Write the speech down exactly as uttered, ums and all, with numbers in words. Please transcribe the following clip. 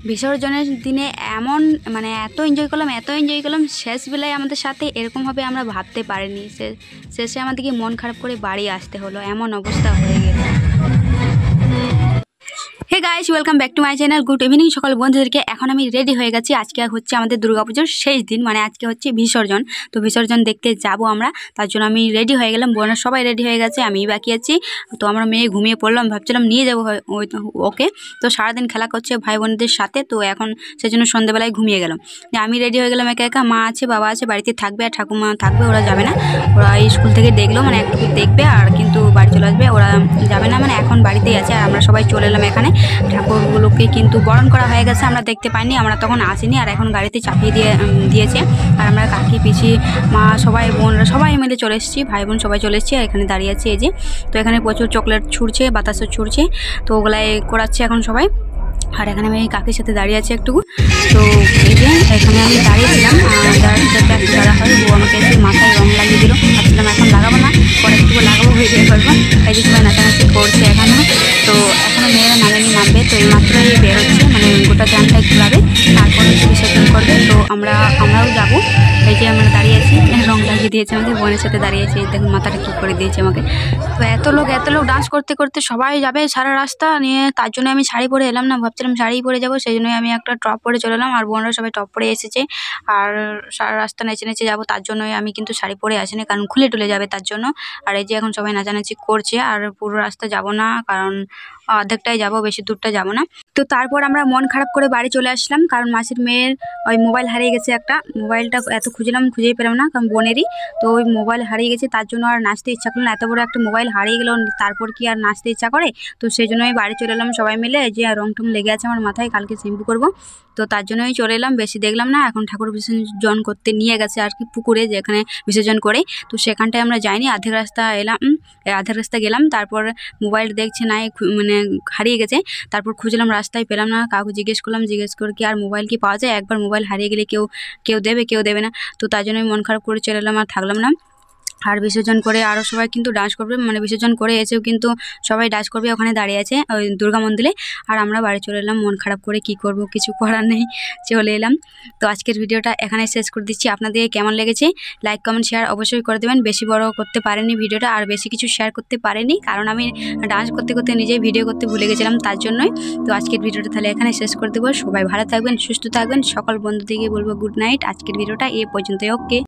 বিসর্জনের দিনে এমন মানে এত এনজয় করলাম এত এনজয় করলাম শেষ বেলায় আমাদের সাথে এরকমভাবে আমরা ভাবতে পারিনি। শেষে আমাদেরকে মন খারাপ করে বাড়ি আসতে হলো, এমন অবস্থা হয়ে গেল। Hey guys, welcome back to my channel. Good evening সকল বন্ধুদেরকে। এখন আমি রেডি হয়ে গেছি। আজকে হচ্ছে আমাদের দুর্গাপুজোর শেষ দিন, মানে আজকে হচ্ছে বিসর্জন। তো বিসর্জন দেখতে যাব আমরা, তার জন্য আমি রেডি হয়ে গেলাম। বোনের সবাই রেডি হয়ে গেছে, আমি বাকি আছি। তো আমরা মেয়ে ঘুমিয়ে পড়লাম, ভাবছিলাম নিয়ে যাবো ওকে। তো সারাদিন খেলা করছে ভাই বোনদের সাথে, তো এখন সেজন্য সন্ধ্যেবেলায় ঘুমিয়ে গেলাম। যে আমি রেডি হয়ে গেলাম একা একা। মা আছে, বাবা আছে, বাড়িতে থাকবে, আর ঠাকুমা থাকবে, ওরা যাবে না। ওরা স্কুল থেকে দেখলো, মানে একটু দেখবে আর কিন্তু বাড়ি চলে আসবে, ওরা যাবে না, মানে এখন বাড়িতেই আছে। আর আমরা সবাই চলে এলাম এখানে। ঠাকুরগুলোকে কিন্তু বরণ করা হয়ে গেছে, আমরা দেখতে পাইনি, আমরা তখন আসিনি। আর এখন গাড়িতে চাপিয়ে দিয়ে দিয়েছে। আর আমরা কাকি পিসি মা সবাই বোনরা সবাই মিলে চলে এসেছি, ভাই বোন সবাই চলে এসেছি। এখানে দাঁড়িয়ে আছে এই যে। তো এখানে প্রচুর চকলেট ছুটছে, বাতাসও ছুটছে, তো ওগুলাই করাচ্ছে এখন সবাই। আর এখানে আমি কাকির সাথে দাঁড়িয়ে আছি একটু। তো এই যে এখানে আমি দাঁড়িয়েছিলাম, দাঁড়া হয় ও আমাকে এসে মাথায় রং লাগিয়ে দিল। ভাবছিলাম এখন লাগাবো না, পরে একটু লাগাবো, ভিডিও করবো। এই যে সবাই নাচানাচি করছে এখনও। তো এখনও মেয়েরা নামেনি, নামবে। তো এই মাত্রই বেরোচ্ছে, মানে গোটা গ্রামটাই ঘুরাবে, তারপর হচ্ছে বিসর্জন করবে। তো আমরা আমরাও যাবো। এই যে আমরা দাঁড়িয়ে আছি, রং লাগিয়ে দিয়েছে আমাদের বোনের সাথে দাঁড়িয়েছি। দেখুন মাথাটা কী করে দিয়েছে আমাকে। তো এত লোক এত লোক ডান্স করতে করতে সবাই যাবে সারা রাস্তা নিয়ে, তার জন্য আমি শাড়ি পরে এলাম না, ভাবছিলাম শাড়ি পরে যাবো, সেই জন্যই আমি একটা টপ পরে চলে এলাম। আর বোনরা সবাই টপ পরে এসেছে, আর সারা রাস্তা নেচে নেচে যাবো, তার জন্যই আমি কিন্তু শাড়ি পরে আসিনি, কারণ খুলে টুলে যাবে তার জন্য। আর এই যে এখন সবাই নাচানাচি করছে। আর পুরো রাস্তা যাব না, কারণ অর্ধেকটাই যাবো, বেশি দূরটা যাবো না। তো তারপর আমরা মন খারাপ করে বাড়ি চলে আসলাম, কারণ মাসির মেয়ের ওই মোবাইল হারিয়ে গেছে একটা। মোবাইলটা এত খুঁজলাম, খুঁজেই পেলাম না, কারণ বোনেরই। তো ওই মোবাইল হারিয়ে গেছে, তার জন্য আর নাচতে ইচ্ছা করলো না। এত বড় একটা মোবাইল হারিয়ে গেল, তারপর কি আর নাচতে ইচ্ছা করে? তো সেই জন্য আমি বাড়ি চলে এলাম সবাই মিলে। যে রং টং লেগে আছে আমার মাথায়, কালকে শ্যাম্পু করবো, তো তার জন্যই চলে এলাম। বেশি দেখলাম না। এখন ঠাকুর বিসর্জন করতে নিয়ে গেছে আর কি পুকুরে, যেখানে বিসর্জন করে। তো সেখানটায় আমরা যাইনি, আধেক রাস্তা এলাম, আধেক রাস্তা গেলাম। তারপর মোবাইল দেখছে নাই, মানে হারিয়ে গেছে। তারপর খুঁজলাম, রাস্তায় পেলাম না। কাউকে জিজ্ঞেস করলাম, জিজ্ঞেস করে কি আর মোবাইল কি পাওয়া যায়? একবার মোবাইল হারিয়ে গেলে কেউ কেউ দেবে, কেউ দেবে না। তো তার জন্য মন খারাপ করে চলে এলাম, আর থাকলাম না। আর বিসর্জন করে আরও সবাই কিন্তু ডান্স করবে, মানে বিসর্জন করে এসেও কিন্তু সবাই ডান্স করবে, ওখানে দাঁড়িয়ে আছে ওই দুর্গা মন্দিরে। আর আমরা বাড়ি চলে এলাম মন খারাপ করে, কি করব, কিছু করার নেই, চলে এলাম। তো আজকের ভিডিওটা এখানে শেষ করে দিচ্ছি। আপনাদের কেমন লেগেছে লাইক কমেন্ট শেয়ার অবশ্যই করে দেবেন। বেশি বড় করতে পারেনি ভিডিওটা, আর বেশি কিছু শেয়ার করতে পারেনি, কারণ আমি ডান্স করতে করতে নিজেই ভিডিও করতে ভুলে গেছিলাম, তার জন্যই। তো আজকের ভিডিওটা তাহলে এখানে শেষ করে দেবো। সবাই ভালো থাকবেন, সুস্থ থাকবেন। সকল বন্ধুদেরকে বলবো গুড নাইট। আজকের ভিডিওটা এ পর্যন্তই, ওকে।